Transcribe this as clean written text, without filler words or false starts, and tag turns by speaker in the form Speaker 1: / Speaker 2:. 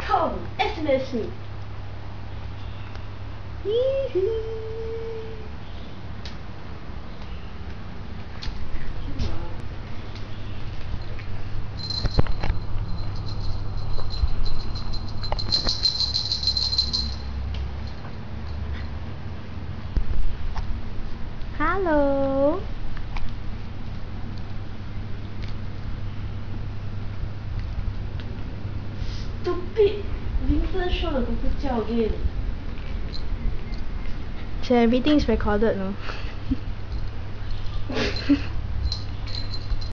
Speaker 1: Come, SMS me.
Speaker 2: Hello.
Speaker 1: Stupid! Vincent show 了都不叫 again.
Speaker 2: So everything is recorded, no?